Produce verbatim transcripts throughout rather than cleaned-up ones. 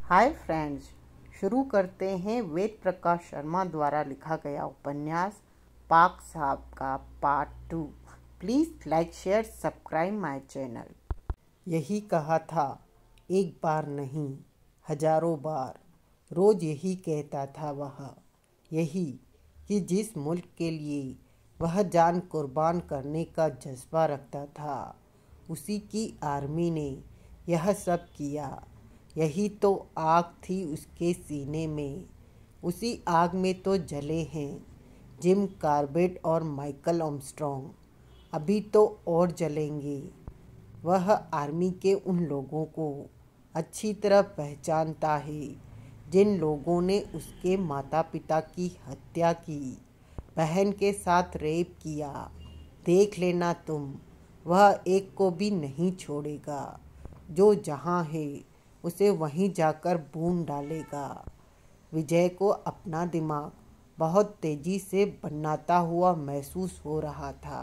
Hi friends, शुरू करते हैं वेद प्रकाश शर्मा द्वारा लिखा गया उपन्यास पाक साहब का part two. Please like share subscribe my channel. यही कहा था, एक बार नहीं हजारों बार, रोज़ यही कहता था वह। यही कि जिस मुल्क के लिए वह जान कुर्बान करने का जज्बा रखता था, उसी की आर्मी ने यह सब किया। यही तो आग थी उसके सीने में। उसी आग में तो जले हैं जिम कॉर्बेट और माइकल आर्मस्ट्रॉन्ग। अभी तो और जलेंगे। वह आर्मी के उन लोगों को अच्छी तरह पहचानता है जिन लोगों ने उसके माता पिता की हत्या की, बहन के साथ रेप किया। देख लेना तुम, वह एक को भी नहीं छोड़ेगा। जो जहाँ है उसे वहीं जाकर बूंद डालेगा। विजय को अपना दिमाग बहुत तेज़ी से बनाता हुआ महसूस हो रहा था।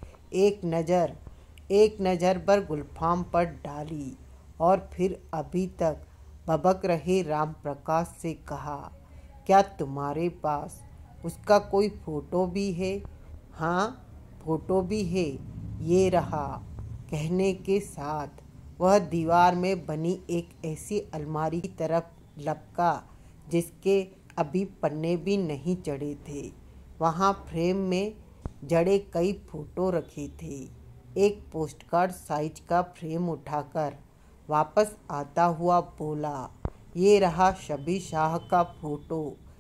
एक नज़र एक नज़र पर गुलफाम पर डाली और फिर अभी तक बबक रहे राम प्रकाश से कहा, क्या तुम्हारे पास उसका कोई फ़ोटो भी है? हाँ, फ़ोटो भी है, ये रहा। कहने के साथ वह दीवार में बनी एक ऐसी अलमारी की तरफ लपका जिसके अभी पन्ने भी नहीं चढ़े थे। वहाँ फ्रेम में जड़े कई फ़ोटो रखे थे। एक पोस्टकार्ड साइज का फ्रेम उठाकर वापस आता हुआ बोला, ये रहा शबीर शाह का फ़ोटो।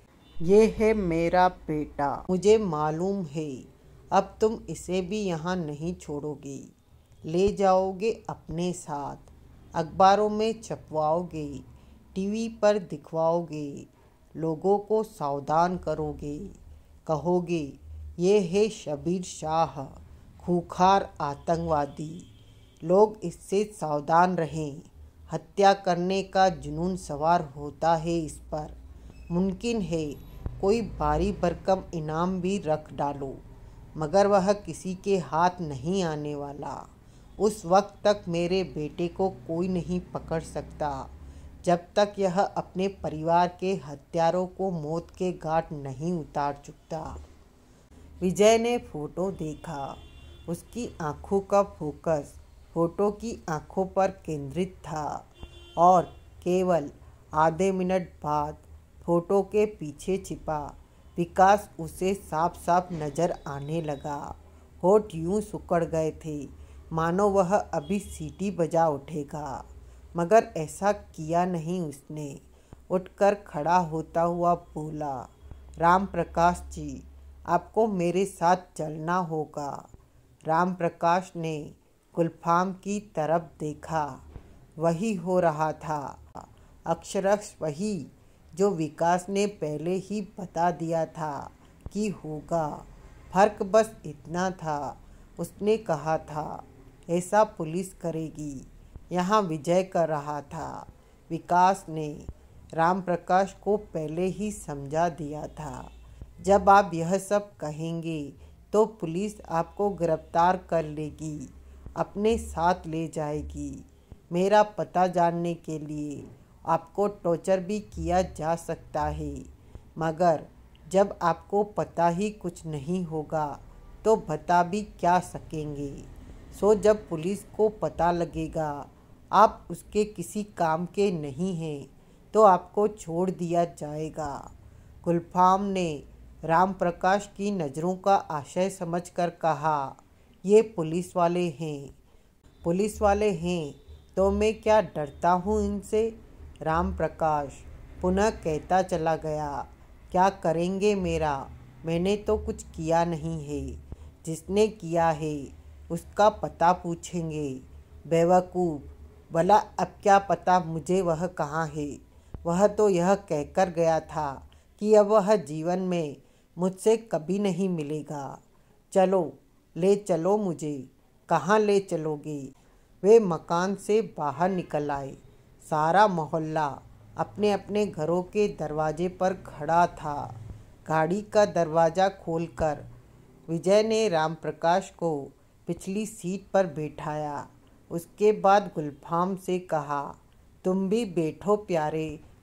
ये है मेरा बेटा। मुझे मालूम है अब तुम इसे भी यहाँ नहीं छोड़ोगे। ले जाओगे अपने साथ, अखबारों में छपवाओगे, टीवी पर दिखवाओगे, लोगों को सावधान करोगे। कहोगे, ये है शबीर शाह, खूंखार आतंकवादी। लोग इससे सावधान रहें। हत्या करने का जुनून सवार होता है इस पर। मुमकिन है कोई भारी भरकम इनाम भी रख डालो, मगर वह किसी के हाथ नहीं आने वाला। उस वक्त तक मेरे बेटे को कोई नहीं पकड़ सकता जब तक यह अपने परिवार के हत्यारों को मौत के घाट नहीं उतार चुकता। विजय ने फ़ोटो देखा। उसकी आंखों का फोकस फ़ोटो की आंखों पर केंद्रित था और केवल आधे मिनट बाद फ़ोटो के पीछे छिपा विकास उसे साफ साफ नज़र आने लगा। होठ यूं सिकुड़ गए थे मानो वह अभी सीटी बजा उठेगा, मगर ऐसा किया नहीं उसने। उठकर खड़ा होता हुआ बोला, राम प्रकाश जी, आपको मेरे साथ चलना होगा। राम प्रकाश ने गुलफाम की तरफ देखा। वही हो रहा था, अक्षरश वही जो विकास ने पहले ही बता दिया था कि होगा। फर्क बस इतना था, उसने कहा था ऐसा पुलिस करेगी, यहाँ विजय कर रहा था। विकास ने राम प्रकाश को पहले ही समझा दिया था, जब आप यह सब कहेंगे तो पुलिस आपको गिरफ्तार कर लेगी, अपने साथ ले जाएगी। मेरा पता जानने के लिए आपको टॉर्चर भी किया जा सकता है, मगर जब आपको पता ही कुछ नहीं होगा तो बता भी क्या सकेंगे। सो जब पुलिस को पता लगेगा आप उसके किसी काम के नहीं हैं तो आपको छोड़ दिया जाएगा। गुलफाम ने राम प्रकाश की नज़रों का आशय समझकर कहा, ये पुलिस वाले हैं। पुलिस वाले हैं तो मैं क्या डरता हूँ इनसे? राम प्रकाश पुनः कहता चला गया, क्या करेंगे मेरा? मैंने तो कुछ किया नहीं है। जिसने किया है उसका पता पूछेंगे। बेवकूफ़, भला अब क्या पता मुझे वह कहाँ है? वह तो यह कहकर गया था कि अब वह जीवन में मुझसे कभी नहीं मिलेगा। चलो, ले चलो मुझे। कहाँ ले चलोगे? वे मकान से बाहर निकल आए। सारा मोहल्ला अपने अपने घरों के दरवाजे पर खड़ा था। गाड़ी का दरवाज़ा खोलकर विजय ने राम प्रकाश को पिछली सीट पर बैठाया। उसके बाद गुलफाम से कहा, तुम भी बैठो प्यारे,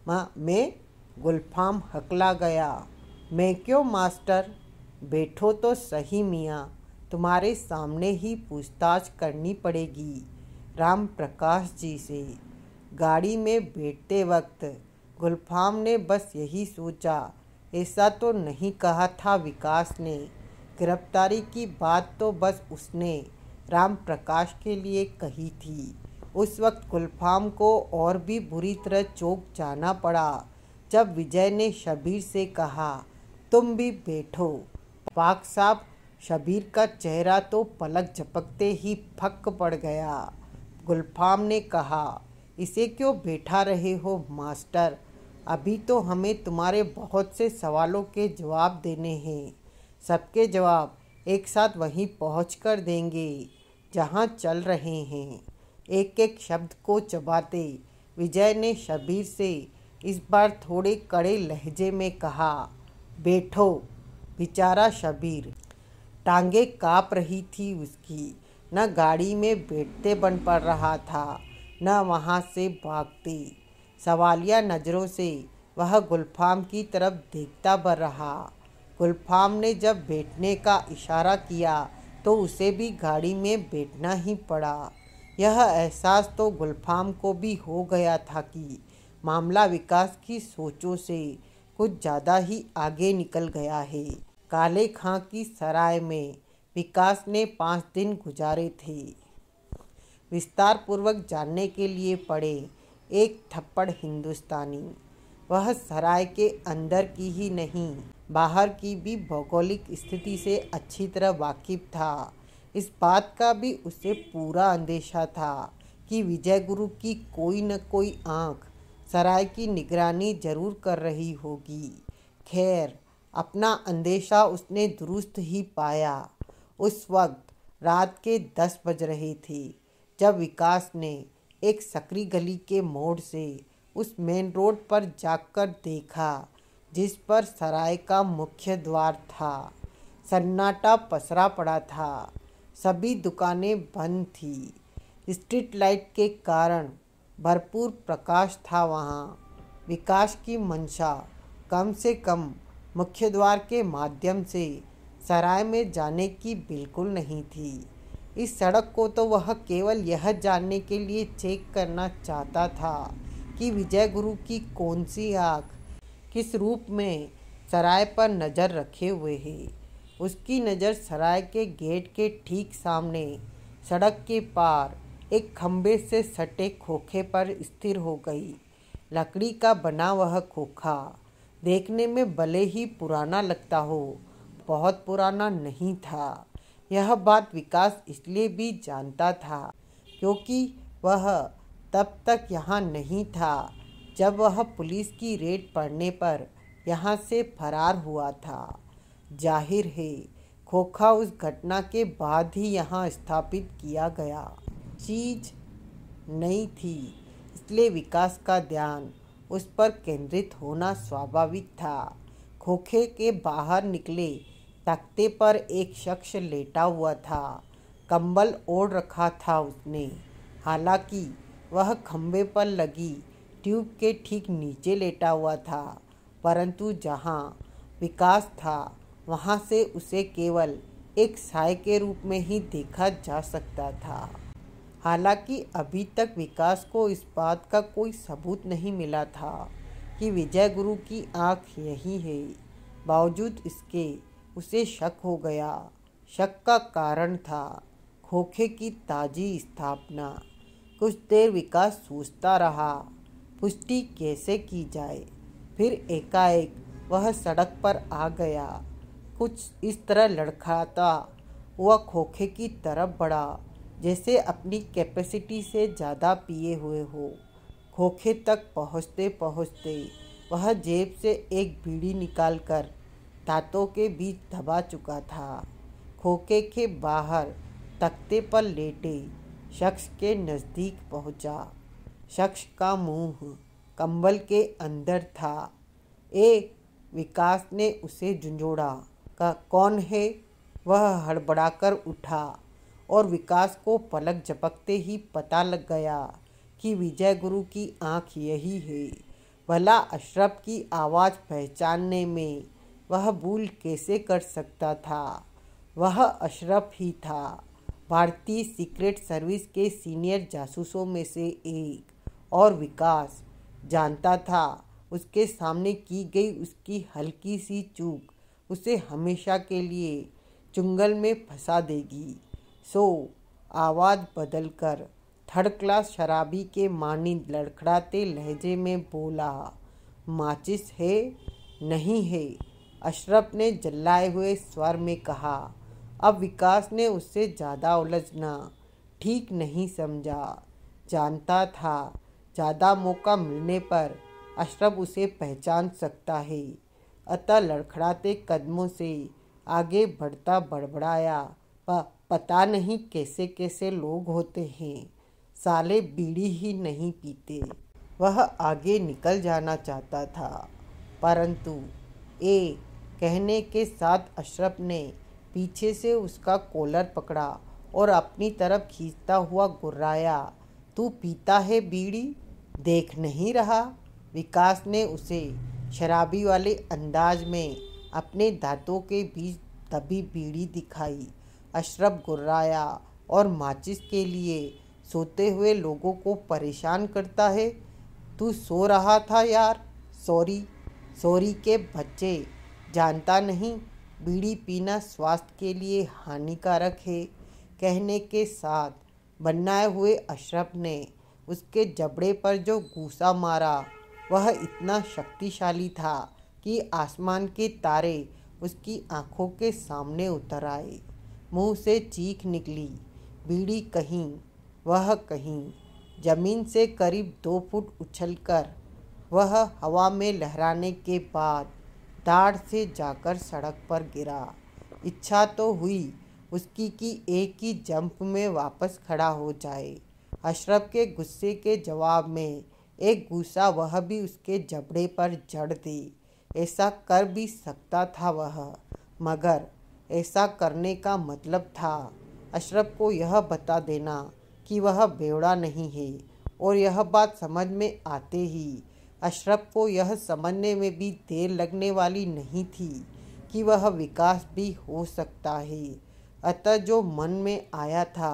माँ मैं गुलफाम हकला गया। मैं क्यों मास्टर? बैठो तो सही मियाँ, तुम्हारे सामने ही पूछताछ करनी पड़ेगी राम प्रकाश जी से। गाड़ी में बैठते वक्त गुलफाम ने बस यही सोचा, ऐसा तो नहीं कहा था विकास ने। गिरफ्तारी की बात तो बस उसने राम प्रकाश के लिए कही थी। उस वक्त गुलफाम को और भी बुरी तरह चौंक जाना पड़ा जब विजय ने शबीर से कहा, तुम भी बैठो। पाक साहब, शबीर का चेहरा तो पलक झपकते ही फक पड़ गया। गुलफाम ने कहा, इसे क्यों बैठा रहे हो मास्टर? अभी तो हमें तुम्हारे बहुत से सवालों के जवाब देने हैं। सबके जवाब एक साथ वहीं पहुँच कर देंगे जहाँ चल रहे हैं। एक एक शब्द को चबाते विजय ने शबीर से इस बार थोड़े कड़े लहजे में कहा, बैठो। बेचारा शबीर, टांगे काँप रही थी उसकी। न गाड़ी में बैठते बन पड़ रहा था, न वहाँ से भागते। सवालिया नज़रों से वह गुलफाम की तरफ देखता बर रहा। गुलफाम ने जब बैठने का इशारा किया तो उसे भी गाड़ी में बैठना ही पड़ा। यह एहसास तो गुलफाम को भी हो गया था कि मामला विकास की सोचों से कुछ ज़्यादा ही आगे निकल गया है। काले खां की सराय में विकास ने पाँच दिन गुजारे थे। विस्तार पूर्वक जानने के लिए पढ़े एक थप्पड़ हिंदुस्तानी। वह सराय के अंदर की ही नहीं, बाहर की भी भौगोलिक स्थिति से अच्छी तरह वाकिफ था। इस बात का भी उसे पूरा अंदेशा था कि विजय गुरु की कोई न कोई आंख सराय की निगरानी जरूर कर रही होगी। खैर, अपना अंदेशा उसने दुरुस्त ही पाया। उस वक्त रात के दस बज रहे थे जब विकास ने एक सकरी गली के मोड़ से उस मेन रोड पर जाकर देखा जिस पर सराय का मुख्य द्वार था। सन्नाटा पसरा पड़ा था, सभी दुकानें बंद थी। स्ट्रीट लाइट के कारण भरपूर प्रकाश था वहाँ। विकास की मंशा कम से कम मुख्य द्वार के माध्यम से सराय में जाने की बिल्कुल नहीं थी। इस सड़क को तो वह केवल यह जानने के लिए चेक करना चाहता था कि विजय गुरु की कौन सी आँख किस रूप में सराय पर नज़र रखे हुए है। उसकी नज़र सराय के गेट के ठीक सामने सड़क के पार एक खंबे से सटे खोखे पर स्थिर हो गई। लकड़ी का बना वह खोखा देखने में भले ही पुराना लगता हो, बहुत पुराना नहीं था। यह बात विकास इसलिए भी जानता था क्योंकि वह तब तक यहाँ नहीं था जब वह पुलिस की रेड पड़ने पर यहाँ से फरार हुआ था। जाहिर है खोखा उस घटना के बाद ही यहाँ स्थापित किया गया। चीज़ नई थी, इसलिए विकास का ध्यान उस पर केंद्रित होना स्वाभाविक था। खोखे के बाहर निकले तख्ते पर एक शख्स लेटा हुआ था। कंबल ओढ़ रखा था उसने। हालांकि वह खंबे पर लगी ट्यूब के ठीक नीचे लेटा हुआ था, परंतु जहाँ विकास था वहाँ से उसे केवल एक साय के रूप में ही देखा जा सकता था। हालांकि अभी तक विकास को इस बात का कोई सबूत नहीं मिला था कि विजय गुरु की आँख यही है। बावजूद इसके उसे शक हो गया। शक का कारण था खोखे की ताज़ी स्थापना। कुछ देर विकास सोचता रहा, पुष्टि कैसे की जाए। फिर एकाएक वह सड़क पर आ गया। कुछ इस तरह लड़खड़ाता हुआ खोखे की तरफ बढ़ा जैसे अपनी कैपेसिटी से ज़्यादा पिए हुए हो। खोखे तक पहुँचते पहुँचते वह जेब से एक बीड़ी निकालकर दांतों के बीच दबा चुका था। खोखे के बाहर तख्ते पर लेटे शख्स के नज़दीक पहुंचा। शख्स का मुंह कंबल के अंदर था। ए विकास ने उसे झुंझोड़ा। का कौन है? वह हड़बड़ाकर उठा और विकास को पलक झपकते ही पता लग गया कि विजय गुरु की आंख यही है। भला अशरफ की आवाज़ पहचानने में वह भूल कैसे कर सकता था। वह अशरफ ही था, भारतीय सीक्रेट सर्विस के सीनियर जासूसों में से एक। और विकास जानता था उसके सामने की गई उसकी हल्की सी चूक उसे हमेशा के लिए चुंगल में फंसा देगी। सो आवाज़ बदलकर थर्ड क्लास शराबी के मानिंद लड़खड़ाते लहजे में बोला, माचिस है? नहीं है, अशरफ ने जल्लाए हुए स्वर में कहा। अब विकास ने उससे ज़्यादा उलझना ठीक नहीं समझा। जानता था ज़्यादा मौका मिलने पर अशरफ उसे पहचान सकता है। अतः लड़खड़ाते कदमों से आगे बढ़ता बड़बड़ाया, प, पता नहीं कैसे कैसे लोग होते हैं, साले बीड़ी ही नहीं पीते। वह आगे निकल जाना चाहता था, परंतु ए कहने के साथ अशरफ ने पीछे से उसका कॉलर पकड़ा और अपनी तरफ खींचता हुआ गुर्राया, तू पीता है बीड़ी, देख नहीं रहा? विकास ने उसे शराबी वाले अंदाज में अपने दांतों के बीच दबी बीड़ी दिखाई। अशरफ गुर्राया, और माचिस के लिए सोते हुए लोगों को परेशान करता है? तू सो रहा था यार। सॉरी सॉरी के बच्चे, जानता नहीं बीड़ी पीना स्वास्थ्य के लिए हानिकारक है। कहने के साथ बनाए हुए अशरफ ने उसके जबड़े पर जो घूंसा मारा वह इतना शक्तिशाली था कि आसमान के तारे उसकी आंखों के सामने उतर आए। मुंह से चीख निकली, बीड़ी कहीं, वह कहीं। जमीन से करीब दो फुट उछलकर वह हवा में लहराने के बाद दाढ़ से जाकर सड़क पर गिरा। इच्छा तो हुई उसकी कि एक ही जंप में वापस खड़ा हो जाए। अशरफ के गुस्से के जवाब में एक घूंसा वह भी उसके जबड़े पर जड़ दे। ऐसा कर भी सकता था वह, मगर ऐसा करने का मतलब था अशरफ को यह बता देना कि वह बेवड़ा नहीं है। और यह बात समझ में आते ही अशरफ को यह समझने में भी देर लगने वाली नहीं थी कि वह विकास भी हो सकता है। अतः जो मन में आया था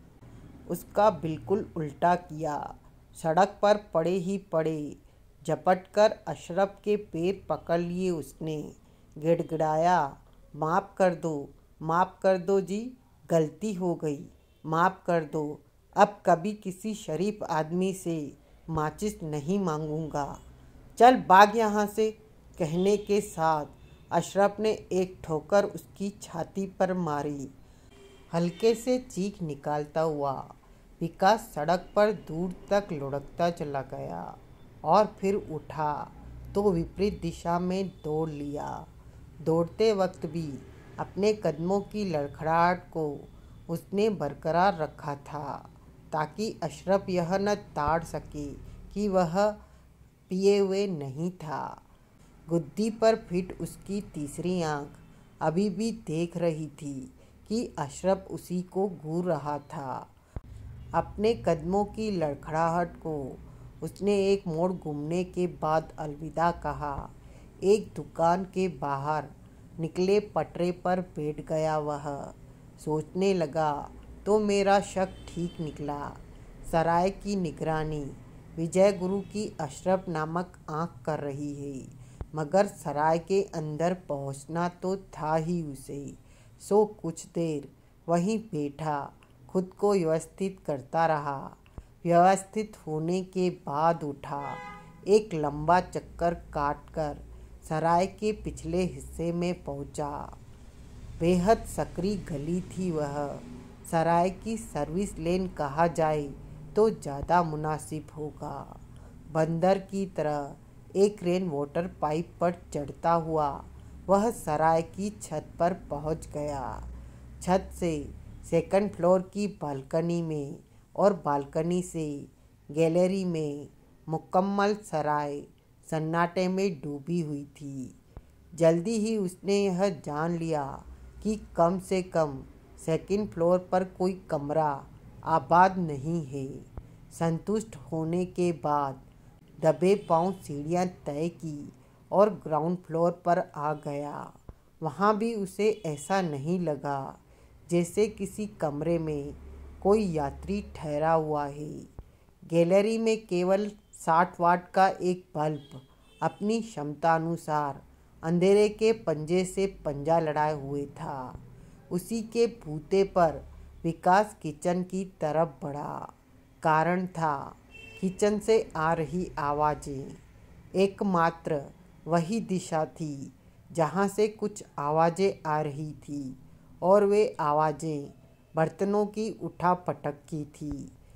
उसका बिल्कुल उल्टा किया। सड़क पर पड़े ही पड़े झपटकर अशरफ के पैर पकड़ लिए उसने। गिड़गिड़ाया, माफ़ कर दो, माफ़ कर दो जी, गलती हो गई, माफ़ कर दो। अब कभी किसी शरीफ आदमी से माचिस नहीं मांगूंगा, चल भाग यहाँ से। कहने के साथ अशरफ ने एक ठोकर उसकी छाती पर मारी। हल्के से चीख निकालता हुआ विकास सड़क पर दूर तक लुढ़कता चला गया और फिर उठा तो विपरीत दिशा में दौड़ लिया। दौड़ते वक्त भी अपने कदमों की लड़खड़ाहट को उसने बरकरार रखा था ताकि अशरफ यह न ताड़ सके कि वह पिए हुए नहीं था। गुद्दी पर फिट उसकी तीसरी आंख अभी भी देख रही थी कि अशरफ उसी को घूर रहा था। अपने कदमों की लड़खड़ाहट को उसने एक मोड़ घूमने के बाद अलविदा कहा। एक दुकान के बाहर निकले पटरे पर बैठ गया वह। सोचने लगा तो मेरा शक ठीक निकला। सराय की निगरानी विजय गुरु की अशरफ नामक आंख कर रही है, मगर सराय के अंदर पहुंचना तो था ही उसे। सो कुछ देर वहीं बैठा खुद को व्यवस्थित करता रहा। व्यवस्थित होने के बाद उठा, एक लंबा चक्कर काटकर सराय के पिछले हिस्से में पहुंचा। बेहद सकरी गली थी वह। सराय की सर्विस लेन कहा जाए तो ज़्यादा मुनासिब होगा। बंदर की तरह एक रेन वाटर पाइप पर चढ़ता हुआ वह सराय की छत पर पहुंच गया। छत से सेकंड फ्लोर की बालकनी में और बालकनी से गैलरी में मुकम्मल सराय सन्नाटे में डूबी हुई थी। जल्दी ही उसने यह जान लिया कि कम से कम सेकंड फ्लोर पर कोई कमरा आबाद नहीं है। संतुष्ट होने के बाद दबे पांव सीढ़ियां तय की और ग्राउंड फ्लोर पर आ गया। वहाँ भी उसे ऐसा नहीं लगा जैसे किसी कमरे में कोई यात्री ठहरा हुआ है। गैलरी में केवल साठ वाट का एक बल्ब अपनी क्षमतानुसार अंधेरे के पंजे से पंजा लड़ाए हुए था। उसी के बूते पर विकास किचन की तरफ बढ़ा। कारण था किचन से आ रही आवाज़ें। एकमात्र वही दिशा थी जहाँ से कुछ आवाज़ें आ रही थी और वे आवाज़ें बर्तनों की उठा पटक की थी।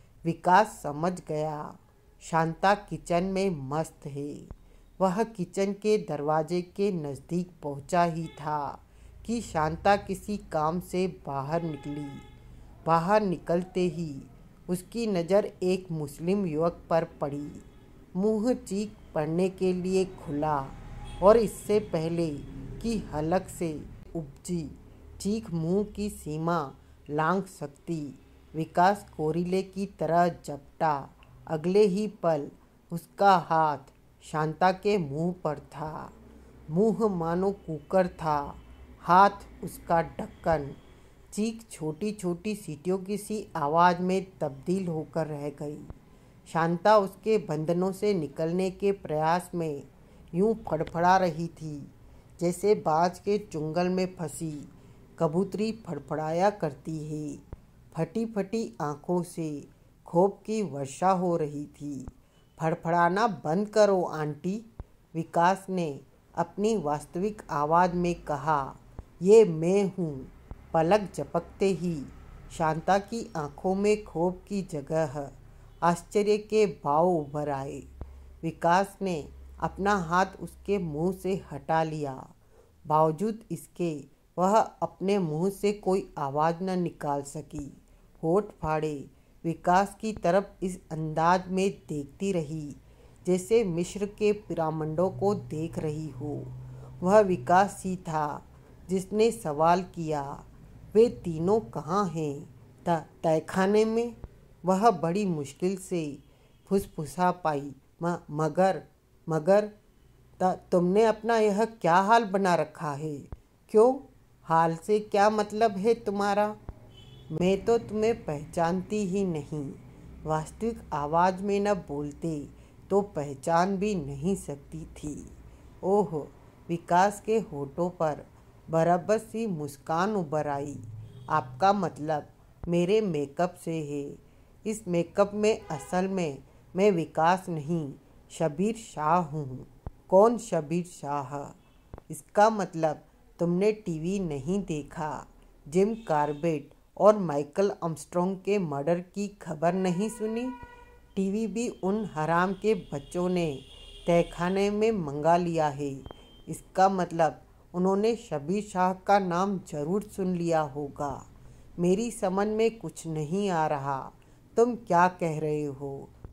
विकास समझ गया शांता किचन में मस्त है। वह किचन के दरवाजे के नज़दीक पहुंचा ही था कि शांता किसी काम से बाहर निकली। बाहर निकलते ही उसकी नज़र एक मुस्लिम युवक पर पड़ी। मुंह चीख पड़ने के लिए खुला और इससे पहले कि हलक से उपजी चीख मुंह की सीमा लांघ सकती, विकास कोरिले की तरह झपटा। अगले ही पल उसका हाथ शांता के मुंह पर था। मुंह मानो कुकर था, हाथ उसका ढक्कन। चीख छोटी छोटी सीटियों की सी आवाज़ में तब्दील होकर रह गई। शांता उसके बंधनों से निकलने के प्रयास में यूं फड़फड़ा रही थी जैसे बाज के चुंगल में फंसी कबूतरी फड़फड़ाया करती है। फटी फटी आँखों से खौफ की वर्षा हो रही थी। फड़फड़ाना बंद करो आंटी, विकास ने अपनी वास्तविक आवाज़ में कहा। ये मैं हूँ। पलक झपकते ही शांता की आंखों में खौफ की जगह आश्चर्य के भाव उभर आए। विकास ने अपना हाथ उसके मुंह से हटा लिया। बावजूद इसके वह अपने मुंह से कोई आवाज़ न निकाल सकी। होठ फाड़े विकास की तरफ इस अंदाज में देखती रही जैसे मिस्र के पिरामिडों को देख रही हो। वह विकास ही था जिसने सवाल किया, वे तीनों कहाँ हैं? तहखाने में, वह बड़ी मुश्किल से फुसफुसा पाई। म, मगर मगर त, तुमने अपना यह क्या हाल बना रखा है? क्यों? हाल से क्या मतलब है तुम्हारा? मैं तो तुम्हें पहचानती ही नहीं। वास्तविक आवाज़ में न बोलते तो पहचान भी नहीं सकती थी। ओह, विकास के होठों पर बराबर सी मुस्कान उभर आई। आपका मतलब मेरे मेकअप से है। इस मेकअप में असल में मैं विकास नहीं, शबीर शाह हूँ। कौन शबीर शाह? इसका मतलब तुमने टीवी नहीं देखा, जिम कॉर्बेट और माइकल आर्मस्ट्रॉन्ग के मर्डर की खबर नहीं सुनी? टीवी भी उन हराम के बच्चों ने तहखाने में मंगा लिया है। इसका मतलब उन्होंने शबीर शाह का नाम जरूर सुन लिया होगा। मेरी समझ में कुछ नहीं आ रहा, तुम क्या कह रहे हो?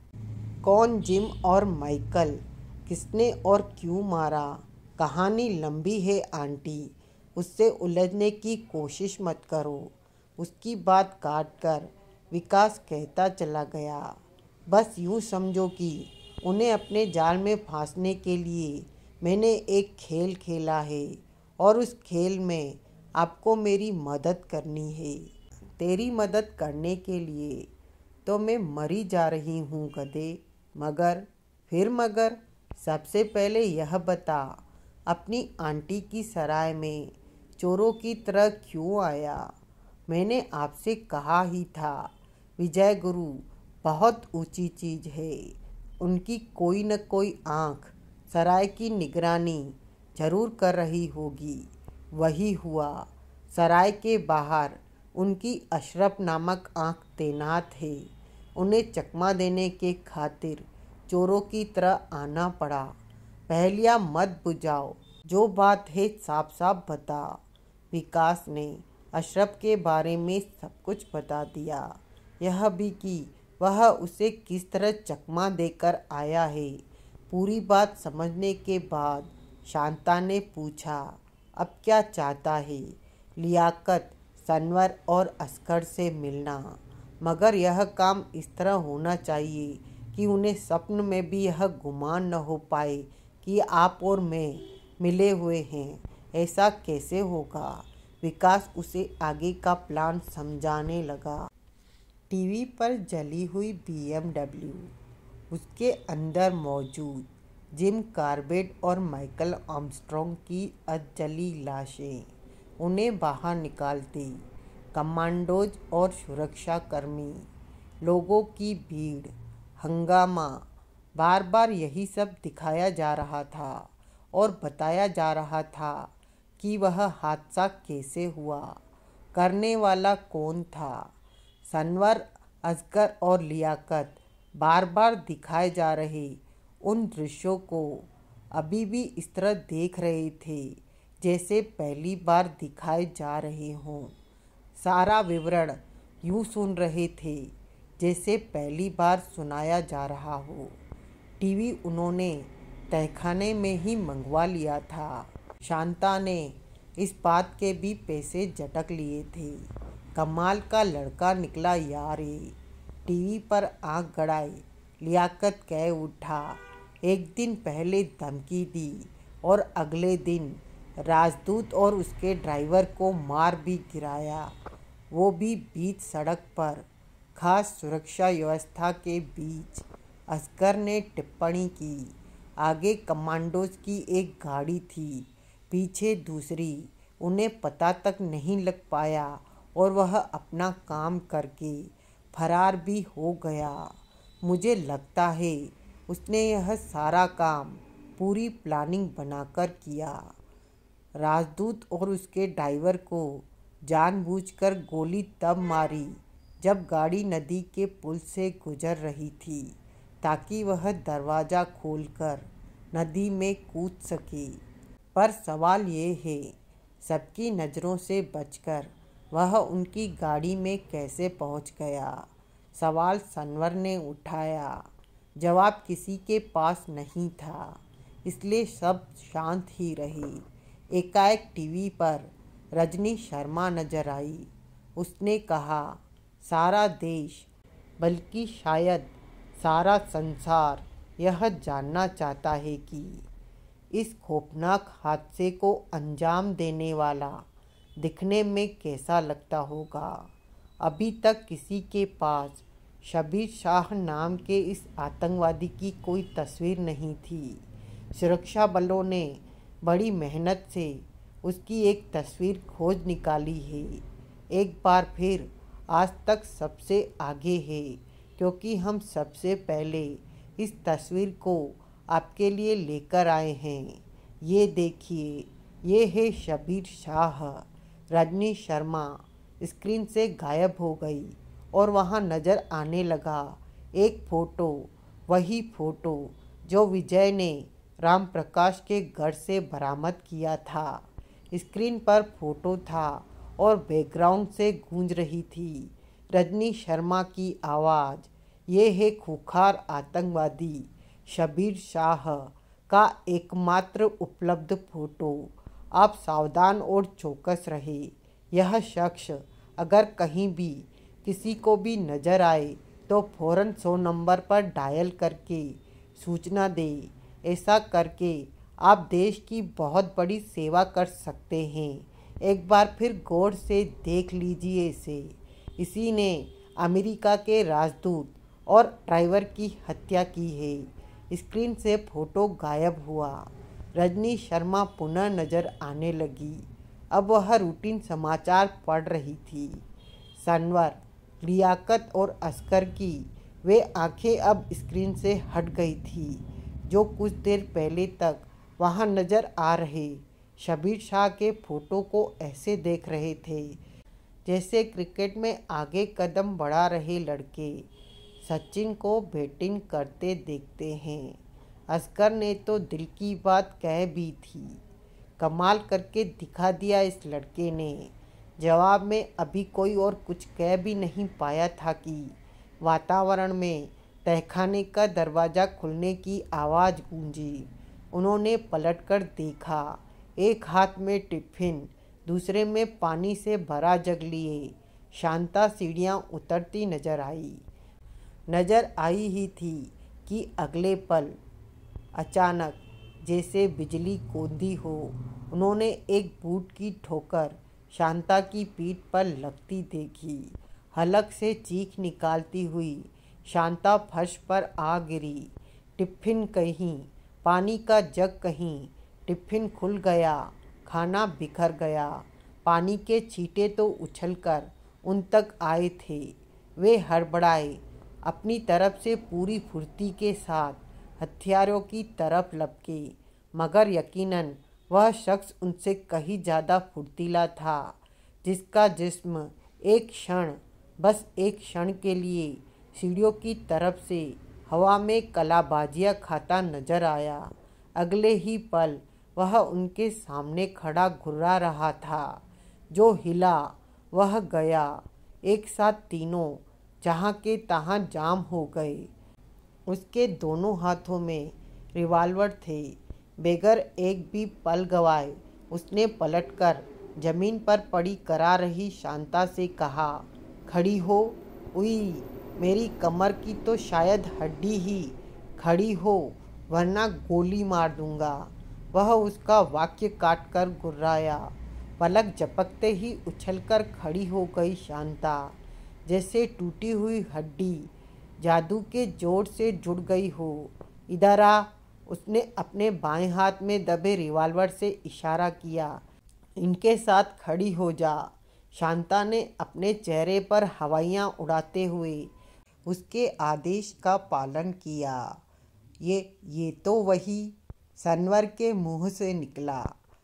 कौन जिम और माइकल? किसने और क्यों मारा? कहानी लंबी है आंटी, उससे उलझने की कोशिश मत करो। उसकी बात काटकर विकास कहता चला गया, बस यूँ समझो कि उन्हें अपने जाल में फांसने के लिए मैंने एक खेल खेला है और उस खेल में आपको मेरी मदद करनी है। तेरी मदद करने के लिए तो मैं मरी जा रही हूँ गधे। मगर? फिर मगर? सबसे पहले यह बता, अपनी आंटी की सराय में चोरों की तरह क्यों आया? मैंने आपसे कहा ही था, विजय गुरु बहुत ऊंची चीज़ है। उनकी कोई न कोई आँख सराय की निगरानी जरूर कर रही होगी। वही हुआ। सराय के बाहर उनकी अशरफ नामक आँख तैनात है। उन्हें चकमा देने के खातिर चोरों की तरह आना पड़ा। पहेलियाँ मत बुझाओ, जो बात है साफ साफ बता। विकास ने अशरफ के बारे में सब कुछ बता दिया, यह भी कि वह उसे किस तरह चकमा देकर आया है। पूरी बात समझने के बाद शांता ने पूछा, अब क्या चाहता है? लियाकत, सनवर और अस्कर से मिलना, मगर यह काम इस तरह होना चाहिए कि उन्हें स्वप्न में भी यह गुमान न हो पाए कि आप और मैं मिले हुए हैं। ऐसा कैसे होगा? विकास उसे आगे का प्लान समझाने लगा। टीवी पर जली हुई बी एम डब्ल्यू, उसके अंदर मौजूद जिम कॉर्बेट और माइकल आर्मस्ट्रॉन्ग की अधजली लाशें उन्हें बाहर निकालती। कमांडोज और सुरक्षाकर्मी, लोगों की भीड़, हंगामा, बार बार यही सब दिखाया जा रहा था और बताया जा रहा था कि वह हादसा कैसे हुआ, करने वाला कौन था। सनवर, असगर और लियाकत बार बार दिखाए जा रहे उन दृश्यों को अभी भी इस तरह देख रहे थे जैसे पहली बार दिखाए जा रहे हों। सारा विवरण यूँ सुन रहे थे जैसे पहली बार सुनाया जा रहा हो। टीवी उन्होंने तहखाने में ही मंगवा लिया था। शांता ने इस बात के भी पैसे झटक लिए थे। कमाल का लड़का निकला यार ये। टीवी पर आंख गड़ाए लियाकत कह उठा, एक दिन पहले धमकी दी और अगले दिन राजदूत और उसके ड्राइवर को मार भी गिराया, वो भी बीच सड़क पर, खास सुरक्षा व्यवस्था के बीच। असगर ने टिप्पणी की, आगे कमांडोज की एक गाड़ी थी, पीछे दूसरी। उन्हें पता तक नहीं लग पाया और वह अपना काम करके फरार भी हो गया। मुझे लगता है उसने यह सारा काम पूरी प्लानिंग बनाकर किया। राजदूत और उसके ड्राइवर को जानबूझकर गोली तब मारी जब गाड़ी नदी के पुल से गुजर रही थी, ताकि वह दरवाज़ा खोलकर नदी में कूद सके। पर सवाल ये है, सबकी नज़रों से बचकर वह उनकी गाड़ी में कैसे पहुंच गया? सवाल सनवर ने उठाया। जवाब किसी के पास नहीं था, इसलिए सब शांत ही रहे। एकाएक टीवी पर रजनी शर्मा नजर आई। उसने कहा, सारा देश, बल्कि शायद सारा संसार यह जानना चाहता है कि इस खौफनाक हादसे को अंजाम देने वाला दिखने में कैसा लगता होगा। अभी तक किसी के पास शबीर शाह नाम के इस आतंकवादी की कोई तस्वीर नहीं थी। सुरक्षा बलों ने बड़ी मेहनत से उसकी एक तस्वीर खोज निकाली है। एक बार फिर आज तक सबसे आगे है, क्योंकि हम सबसे पहले इस तस्वीर को आपके लिए लेकर आए हैं। ये देखिए, ये है शबीर शाह। रजनी शर्मा स्क्रीन से गायब हो गई और वहाँ नज़र आने लगा एक फ़ोटो, वही फ़ोटो जो विजय ने राम प्रकाश के घर से बरामद किया था। स्क्रीन पर फोटो था और बैकग्राउंड से गूंज रही थी रजनी शर्मा की आवाज़। ये है खूंखार आतंकवादी शबीर शाह का एकमात्र उपलब्ध फोटो। आप सावधान और चौकस रहे। यह शख्स अगर कहीं भी किसी को भी नज़र आए तो फ़ौरन सौ नंबर पर डायल करके सूचना दे। ऐसा करके आप देश की बहुत बड़ी सेवा कर सकते हैं। एक बार फिर गौर से देख लीजिए इसे। इसी ने अमेरिका के राजदूत और ड्राइवर की हत्या की है। स्क्रीन से फोटो गायब हुआ। रजनी शर्मा पुनः नज़र आने लगी। अब वह रूटीन समाचार पढ़ रही थी। सनवर, लियाकत और असगर की वे आंखें अब स्क्रीन से हट गई थी, जो कुछ देर पहले तक वहां नज़र आ रहे शबीर शाह के फोटो को ऐसे देख रहे थे जैसे क्रिकेट में आगे कदम बढ़ा रहे लड़के सचिन को बैटिंग करते देखते हैं। असगर ने तो दिल की बात कह भी थी। कमाल करके दिखा दिया इस लड़के ने। जवाब में अभी कोई और कुछ कह भी नहीं पाया था कि वातावरण में तहखाने का दरवाज़ा खुलने की आवाज़ गूंजी। उन्होंने पलटकर देखा। एक हाथ में टिफ़िन, दूसरे में पानी से भरा जग लिए शांता सीढ़ियाँ उतरती नजर आई। नजर आई ही थी कि अगले पल अचानक जैसे बिजली कौंधी हो उन्होंने एक बूट की ठोकर शांता की पीठ पर लगती देखी। हलक से चीख निकालती हुई शांता फर्श पर आ गिरी। टिफ़िन कहीं, पानी का जग कहीं, टिफ़िन खुल गया, खाना बिखर गया। पानी के छींटे तो उछलकर उन तक आए थे। वे हड़बड़ाए, अपनी तरफ से पूरी फुर्ती के साथ हथियारों की तरफ लपके, मगर यकीनन वह शख्स उनसे कहीं ज़्यादा फुर्तीला था, जिसका जिस्म एक क्षण, बस एक क्षण के लिए सीढ़ियों की तरफ से हवा में कलाबाजियाँ खाता नजर आया। अगले ही पल वह उनके सामने खड़ा घुर्रा रहा था। जो हिला वह गया। एक साथ तीनों जहाँ के तहाँ जाम हो गए। उसके दोनों हाथों में रिवॉल्वर थे। बगैर एक भी पल गवाए उसने पलटकर जमीन पर पड़ी करा रही शांता से कहा, खड़ी हो। उई, मेरी कमर की तो शायद हड्डी ही खड़ी हो, वरना गोली मार दूंगा। वह उसका वाक्य काट कर गुर्राया। पलक झपकते ही उछलकर खड़ी हो गई शांता, जैसे टूटी हुई हड्डी जादू के जोर से जुड़ गई हो। इधर आ, उसने अपने बाएं हाथ में दबे रिवॉल्वर से इशारा किया। इनके साथ खड़ी हो जा। शांता ने अपने चेहरे पर हवाइयाँ उड़ाते हुए उसके आदेश का पालन किया। ये ये तो वही सनवर के मुंह से निकला।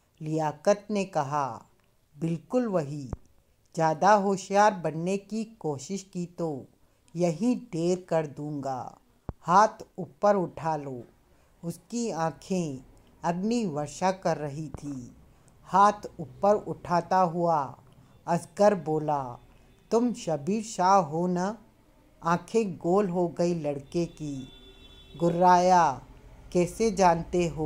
लियाकत ने कहा, बिल्कुल वही। ज़्यादा होशियार बनने की कोशिश की तो यहीं ढेर कर दूंगा। हाथ ऊपर उठा लो। उसकी आंखें अग्नि वर्षा कर रही थी। हाथ ऊपर उठाता हुआ असगर बोला, तुम शबीर शाह हो न? आंखें गोल हो गई लड़के की। गुर्राया, कैसे जानते हो?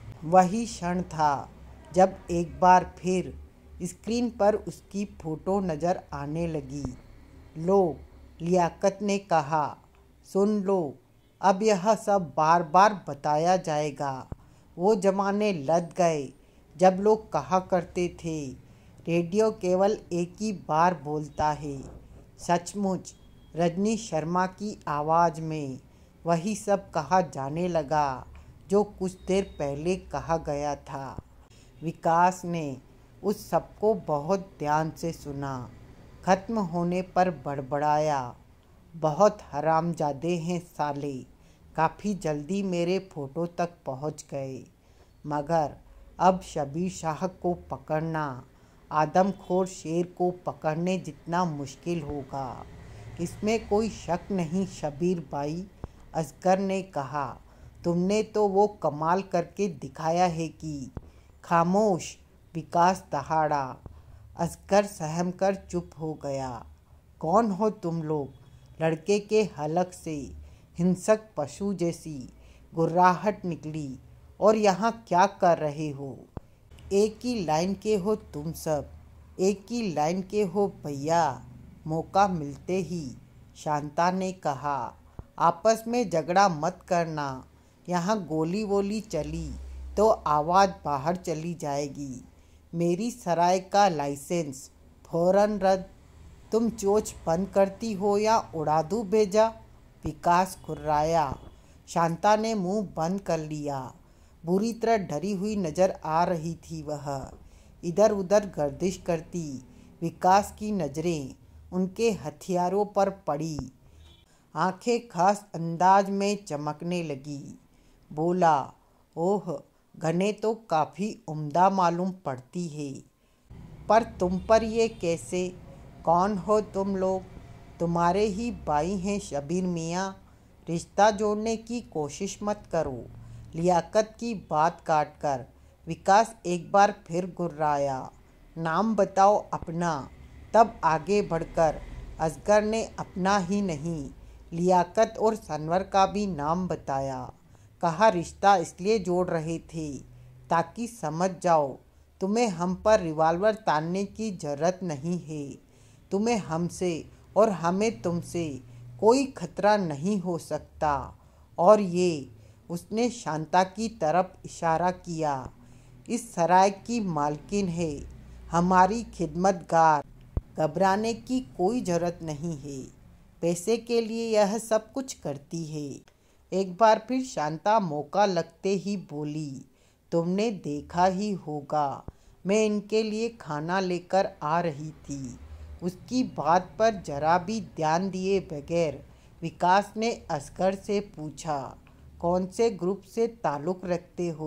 वही क्षण था जब एक बार फिर स्क्रीन पर उसकी फ़ोटो नज़र आने लगी। लो, लियाकत ने कहा, सुन लो, अब यह सब बार बार बताया जाएगा। वो ज़माने लद गए जब लोग कहा करते थे, रेडियो केवल एक ही बार बोलता है। सचमुच रजनी शर्मा की आवाज़ में वही सब कहा जाने लगा जो कुछ देर पहले कहा गया था। विकास ने उस सबको बहुत ध्यान से सुना। खत्म होने पर बड़बड़ाया, बहुत हरामजादे हैं साले, काफ़ी जल्दी मेरे फ़ोटो तक पहुंच गए। मगर अब शबीर शाह को पकड़ना आदमखोर शेर को पकड़ने जितना मुश्किल होगा, इसमें कोई शक नहीं शबीर भाई। असगर ने कहा, तुमने तो वो कमाल करके दिखाया है कि। खामोश, विकास दहाड़ा। असगर सहम कर चुप हो गया। कौन हो तुम लोग? लड़के के हलक से हिंसक पशु जैसी गुर्राहट निकली। और यहाँ क्या कर रहे हो? एक ही लाइन के हो तुम सब, एक ही लाइन के हो भैया। मौका मिलते ही शांता ने कहा, आपस में झगड़ा मत करना। यहाँ गोली वोली चली तो आवाज़ बाहर चली जाएगी। मेरी सराय का लाइसेंस फौरन रद्द। तुम चोच बंद करती हो या उड़ा दूँ भेजा? विकास खुर्राया। शांता ने मुंह बंद कर लिया। बुरी तरह डरी हुई नज़र आ रही थी वह। इधर उधर गर्दिश करती विकास की नज़रें उनके हथियारों पर पड़ी। आंखें खास अंदाज में चमकने लगी। बोला, ओह, गने तो काफ़ी उम्दा मालूम पड़ती है। पर तुम पर ये कैसे? कौन हो तुम लोग? तुम्हारे ही भाई हैं शबीर मियाँ। रिश्ता जोड़ने की कोशिश मत करो। लियाकत की बात काटकर विकास एक बार फिर गुर्राया। नाम बताओ अपना। तब आगे बढ़कर असगर ने अपना ही नहीं, लियाकत और सनवर का भी नाम बताया। कहा, रिश्ता इसलिए जोड़ रहे थे ताकि समझ जाओ, तुम्हें हम पर रिवॉल्वर तानने की ज़रूरत नहीं है। तुम्हें हमसे और हमें तुमसे कोई खतरा नहीं हो सकता। और ये, उसने शांता की तरफ इशारा किया, इस सराय की मालकिन है, हमारी खिदमतगार। घबराने की कोई ज़रूरत नहीं है, पैसे के लिए यह सब कुछ करती है। एक बार फिर शांता मौका लगते ही बोली, तुमने देखा ही होगा, मैं इनके लिए खाना लेकर आ रही थी। उसकी बात पर जरा भी ध्यान दिए बगैर विकास ने असगर से पूछा, कौन से ग्रुप से ताल्लुक़ रखते हो?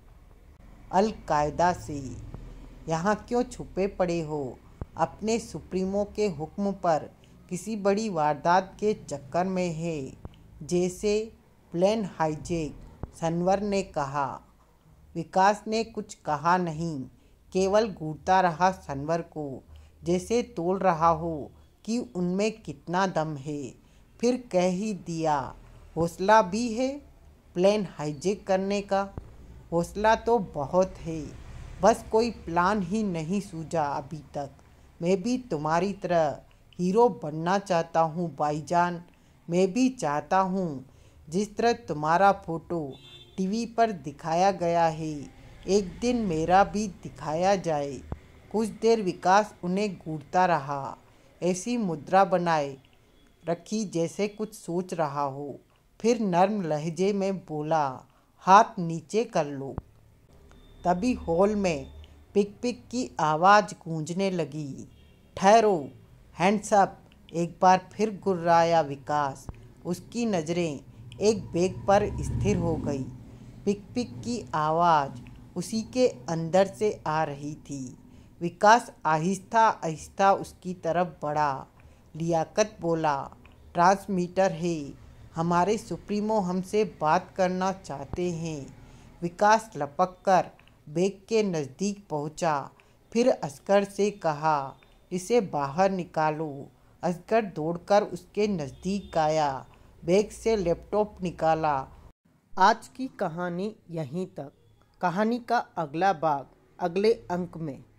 अल-कायदा से। यहाँ क्यों छुपे पड़े हो? अपने सुप्रीमो के हुक्म पर किसी बड़ी वारदात के चक्कर में है, जैसे प्लेन हाईजैक, सनवर ने कहा। विकास ने कुछ कहा नहीं, केवल घूरता रहा सनवर को, जैसे तोल रहा हो कि उनमें कितना दम है। फिर कह ही दिया, हौसला भी है प्लेन हाईजैक करने का? हौसला तो बहुत है, बस कोई प्लान ही नहीं सूझा अभी तक। मैं भी तुम्हारी तरह हीरो बनना चाहता हूँ भाईजान। मैं भी चाहता हूँ जिस तरह तुम्हारा फोटो टीवी पर दिखाया गया है, एक दिन मेरा भी दिखाया जाए। कुछ देर विकास उन्हें घूरता रहा, ऐसी मुद्रा बनाए रखी जैसे कुछ सोच रहा हो। फिर नर्म लहजे में बोला, हाथ नीचे कर लो। तभी हॉल में पिक पिक की आवाज़ गूंजने लगी। ठहरो, हैंड्स अप। एक बार फिर गुर्राया विकास। उसकी नज़रें एक बैग पर स्थिर हो गई। पिक पिक की आवाज़ उसी के अंदर से आ रही थी। विकास आहिस्ता आहिस्ता उसकी तरफ बढ़ा। लियाकत बोला, ट्रांसमीटर है, हमारे सुप्रीमो हमसे बात करना चाहते हैं। विकास लपक कर बैग के नज़दीक पहुंचा, फिर असगर से कहा, इसे बाहर निकालो। असगर दौड़कर उसके नज़दीक आया, बैग से लैपटॉप निकाला। आज की कहानी यहीं तक। कहानी का अगला भाग अगले अंक में।